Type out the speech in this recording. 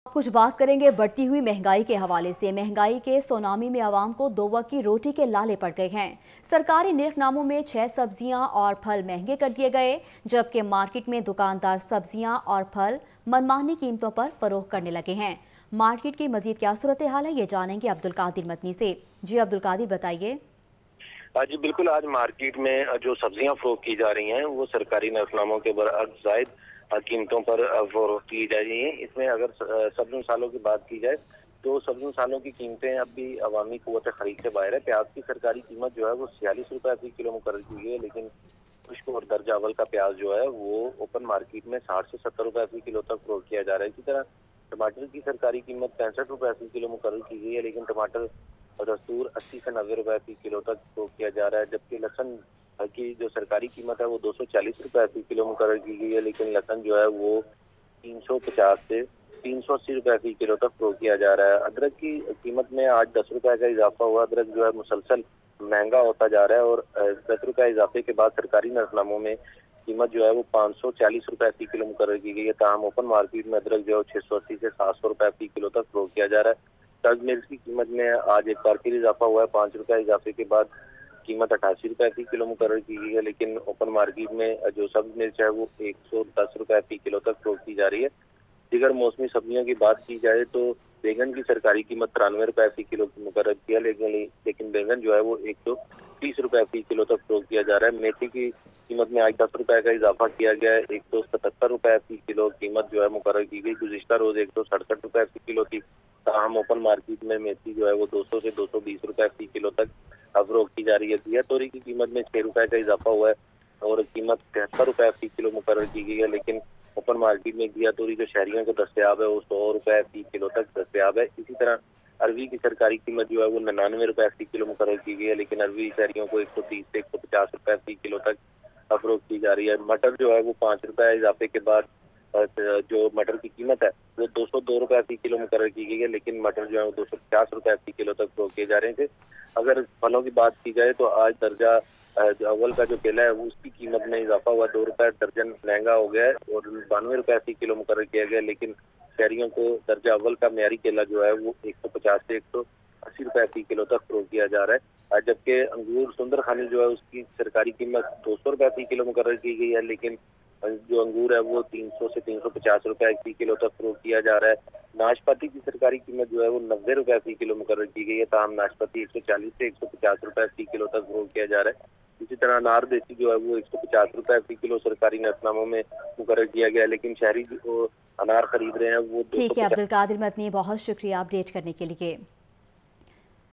कुछ बात करेंगे बढ़ती हुई महंगाई के हवाले से। महंगाई के सुनामी में आवाम को दो वक्त की रोटी के लाले पड़ गए हैं। सरकारी निर्खनामों में 6 सब्जियां और फल महंगे कर दिए गए, जबकि मार्केट में दुकानदार सब्जियां और फल मनमानी कीमतों पर फरोख्त करने लगे हैं। मार्केट की मजीद क्या सूरत हाल है, ये जानेंगे अब्दुल कादिर मदनी से। जी अब्दुल कादिर, बताइए। जी बिल्कुल, आज मार्केट में जो सब्जियां फरोख्त की जा रही हैं वो सरकारी नरफनामों के बरअक्स जायद कीमतों पर फरोख्त की जा रही हैं। इसमें अगर सब्ज मसालों की बात की जाए तो सब्ज मसालों की कीमतें अब भी अवामी कुव्वत खरीद से बाहर है। प्याज की सरकारी कीमत जो है वो 46 रुपए फी किलो मुकर्रर की गई है, लेकिन खुश्क और दर्जा अव्वल का प्याज जो है वो ओपन मार्केट में 60 से 70 रुपए फी किलो तक फरोख्त किया जा रहा है। इसी तरह टमाटर की सरकारी कीमत 65 रुपए फी किलो मुकर्रर की गई है, लेकिन टमाटर दस्तूर 80 से 90 रुपए फी किलो तक फरोख्त किया जा रहा है। जबकि लहसुन की जो सरकारी कीमत है वो 240 रुपए फी किलो मुकर्रर की गई है, लेकिन लहसुन जो है वो 350 से 380 रुपए फी किलो तक फरोख्त किया जा रहा है। अदरक की कीमत में आज 10 रुपए का इजाफा हुआ। अदरक जो है मुसलसल महंगा होता जा रहा है और 10 रुपए इजाफे के बाद सरकारी नरफनामों में कीमत जो है वो 540 रुपए फी किलो मुकर्रर की गई है। ताहम ओपन मार्केट में अदरक जो है 680 से 700 रुपए फी किलो तक फरोख्त किया जा रहा है। तर्ज मिर्च की कीमत में आज एक बार फिर इजाफा हुआ है। 5 रुपए इजाफे के बाद कीमत 88 रुपए फी किलो मुकर्रर की गई है, लेकिन ओपन मार्केट में जो सब्ज मिर्च है वो 110 रुपए फी किलो तक फरोख्त की जा रही है। दीगर मौसमी सब्जियों की बात की जाए तो बैंगन की सरकारी कीमत 93 रुपए फी किलो मुकर्रर किया, लेकिन बैंगन जो है वो 130 रुपए फी किलो तक फरोख्त किया जा रहा है। मेथी की कीमत में आज 10 रुपए का इजाफा किया गया है। 177 रुपए फी किलो कीमत जो है मुकर्रर की गई। गुज़िश्ता रोज 167 रुपए फी किलो थी। ताहम ओपन मार्केट में मेथी जो है वो 200 से 220 रुपए फी किलो तक फरोख्त की जा रही है। घिया तोरी की कीमत में 6 रुपए का इजाफा हुआ है और कीमत 73 रुपए फी किलो मुकर्रर की गई है, लेकिन ओपन मार्केट में घिया तोरी जो शहरियों को दस्तयाब है वो 100 रुपए फी किलो तक दस्तयाब है। इसी तरह अरवी की सरकारी कीमत जो है वो 99 रुपए फी किलो मुकर्रर की गई है, लेकिन अरवी शहरियों को 130 से 150 रुपए फी किलो तक फरोख्त की जा रही है। मटर जो है वो 5 रुपए इजाफे के बाद जो मटर की कीमत है वो 202 रुपए फी किलो मुकर्रर की गई है, लेकिन मटर जो है वो 250 रुपए फी किलो तक फरोख्त किए जा रहे थे। अगर फलों की बात की जाए तो आज दर्जा अव्वल का जो केला है वो उसकी कीमत में इजाफा हुआ। 2 रुपए दर्जन महंगा हो गया है और 92 रुपए फी किलो मुकर्रर किया गया, लेकिन शहरियों को दर्जा अव्वल का मेयारी केला जो है वो 150 से 180 रुपए फी किलो तक फरोख्त किया जा रहा है। जबकि अंगूर सुंदर खानी जो है उसकी सरकारी कीमत 200 रुपए फी किलो मुकर्रर की गई है, लेकिन जो अंगूर है वो 300 से 350 रुपए फी किलो तक फरोख्त किया जा रहा है। नाशपाती की सरकारी कीमत जो है वो 90 रुपए फी किलो मुकर्रर की गई है। ताहम नाशपाती 140 से 150 रुपए फी किलो तक फरोख्त किया जा रहा है। इसी तरह अनार देसी जो है वो 150 रुपए फी किलो सरकारी नरफनामों में मुकर्रर किया गया है, लेकिन शहरी जो अनार खरीद रहे हैं वो ठीक है 250। अब्दुल कादिर मदनी, बहुत शुक्रिया अपडेट करने के लिए।